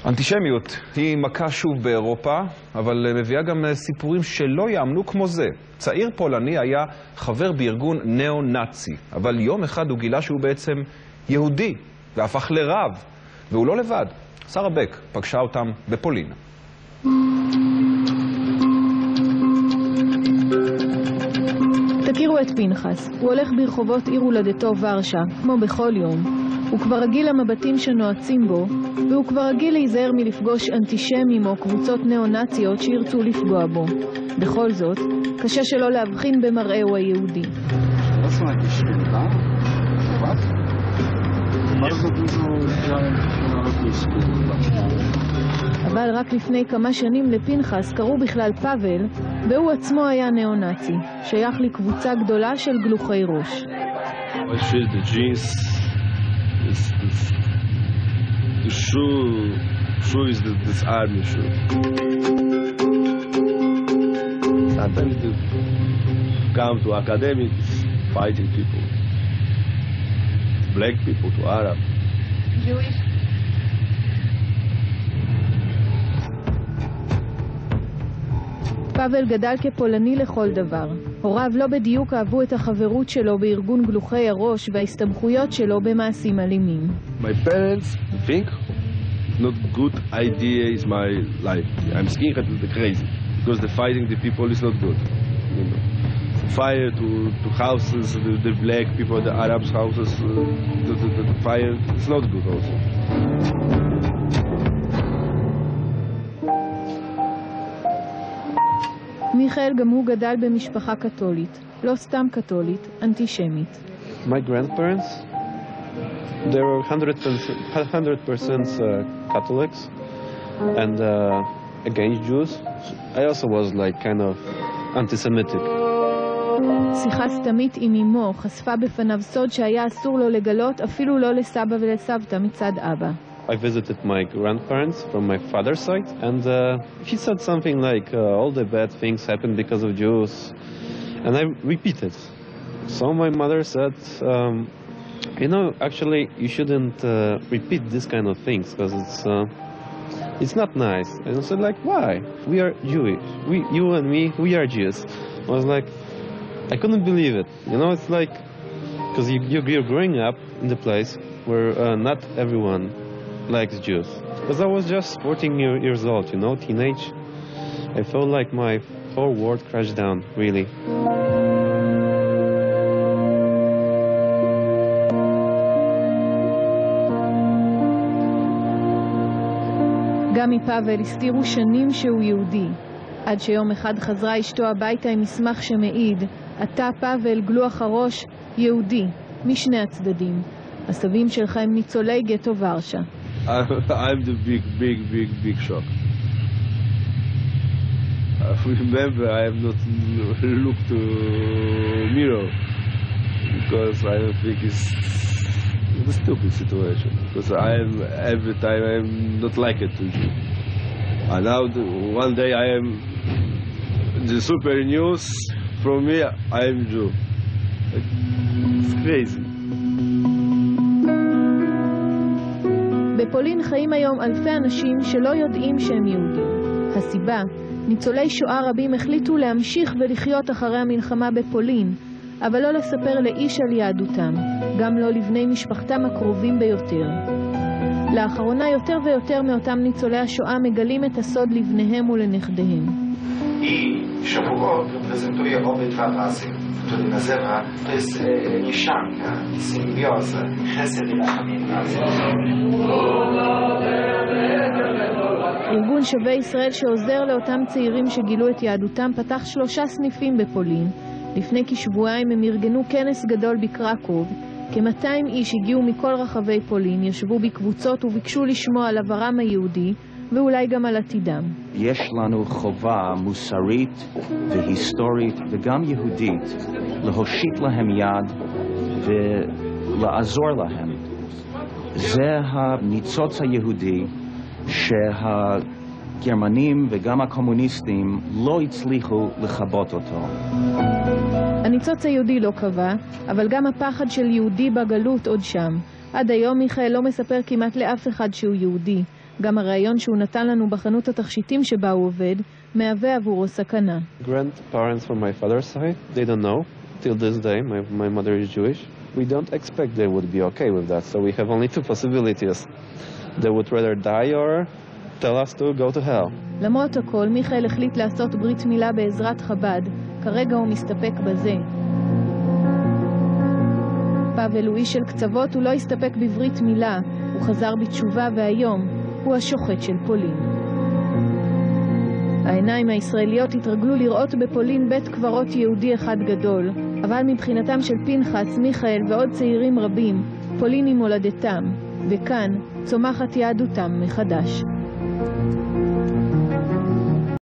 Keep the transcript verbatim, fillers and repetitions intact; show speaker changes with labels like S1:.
S1: אנטישמיות היא מכה שוב באירופה, אבל מביאה גם סיפורים שלא יאמנו כמו זה. צעיר פולני היה חבר בארגון נאו-נאצי, אבל יום אחד הוא גילה שהוא בעצם יהודי, והפך לרב, והוא לא לבד. שרה בק פגשה אותם בפולין.
S2: תכירו את פנחס. הוא הולך ברחובות עיר הולדתו ורשה, כמו בכל יום. הוא כבר רגיל למבטים שנועצים בו, והוא כבר רגיל להיזהר מלפגוש אנטישמים או קבוצות נאו-נאציות שירצו לפגוע בו. בכל זאת, קשה שלא להבחין במראהו היהודי. אבל רק לפני כמה שנים לפנחס קראו בכלל פאבל, והוא עצמו היה נאו-נאצי, שייך לקבוצה גדולה של גלוחי ראש.
S3: This, this, the shoe, shoe is the, this army shoe. Sometimes they come to academics, fighting people, black people to Arab.
S2: Jewish. פאבל גדל כפולני לכל דבר. הוריו לא בדיוק אהבו את החברות שלו בארגון גלוחי הראש וההסתמכויות שלו במעשים אלימים.
S3: My parents think it's not good idea is my life. I'm scared to the crazy because the fighting the people is not good. You know, fire to to houses, the, the black people, the Arabs houses, uh, the, the, the fire it's not good also.
S2: מיכאל גם הוא גדל במשפחה קתולית, לא סתם קתולית, אנטישמית.
S4: My grandparents, they were one hundred percent uh, Catholics and uh, against Jews. I also was like kind of anti-Semitic.
S2: שיחה סתמית עם אמו חשפה בפניו סוד שהיה אסור לו לגלות אפילו לא לסבא ולסבתא מצד אבא.
S4: I visited my grandparents from my father's side, and uh, he said something like, uh, all the bad things happen because of Jews, and I repeated. So my mother said, um, you know, actually you shouldn't uh, repeat this kind of things, because it's, uh, it's not nice. And I said like, why? We are Jewish. We, you and me, we are Jews. I was like, I couldn't believe it. You know, it's like, because you, you're growing up in the place where uh, not everyone likes Jews. Because I was just fourteen years old, you know, teenage. I felt like my whole world crashed down, really.
S2: גם מפאבל הסתירו שנים שהוא יהודי, עד שיום אחד חזרה אשתו הביתה עם מסמך שמעיד, אתה פאבל גלוח הראש יהודי, משני הצדדים. הסבים שלך הם ניצולי גטו ורשה.
S3: I'm the big, big, big, big shock. I remember I have not looked to mirror because I think it's a stupid situation. Because I am every time I am not like it to you. And now the, one day I am the super news from me. I am Jew. It's crazy.
S2: בפולין חיים היום אלפי אנשים שלא יודעים שהם יהודים. הסיבה, ניצולי שואה רבים החליטו להמשיך ולחיות אחרי המלחמה בפולין, אבל לא לספר לאיש על יהדותם, גם לא לבני משפחתם הקרובים ביותר. לאחרונה יותר ויותר מאותם ניצולי השואה מגלים את הסוד לבניהם ולנכדיהם.
S5: I Shavuot reprezentuje obydwa razy, który nazywa, to jest e, mieszanka, symbioza, chesed i rachamim razem.
S2: ארגון שבי ישראל שעוזר לאותם צעירים שגילו את יהדותם פתח שלושה סניפים בפולין. לפני כשבועיים הם ארגנו כנס גדול בקרקוב. כ-מאתיים איש הגיעו מכל רחבי פולין, ישבו בקבוצות וביקשו לשמוע על עברם היהודי ואולי גם על עתידם.
S6: יש לנו חובה מוסרית והיסטורית וגם יהודית להושיט להם יד ולעזור להם. זה הניצוץ היהודי שהגרמנים וגם הקומוניסטים לא הצליחו לכבות אותו.
S2: הניצוץ היהודי לא קבע, אבל גם הפחד של יהודי בגלות עוד שם. עד היום מיכאל לא מספר כמעט לאף אחד שהוא יהודי, גם הרעיון שהוא נתן לנו בחנות התכשיטים שבה הוא עובד, מהווה עבורו סכנה.
S4: Grandparents from my father's side, they don't know. Till this day, my, my mother is Jewish. We don't expect they would be okay with that, so we have only two possibilities. They would rather die or tell us to go to hell.
S2: למרות הכל, מיכאל החליט לעשות ברית מילה בעזרת חב"ד. כרגע הוא מסתפק בזה. פאבל הוא איש של קצוות, הוא לא הסתפק בברית מילה. הוא חזר בתשובה והיום הוא השוחט של פולין. העיניים הישראליות התרגלו לראות בפולין בית קברות יהודי אחד גדול, אבל מבחינתם של פנחס, מיכאל ועוד צעירים רבים, פולין היא מולדתם, וכאן צומחת יהדותם מחדש.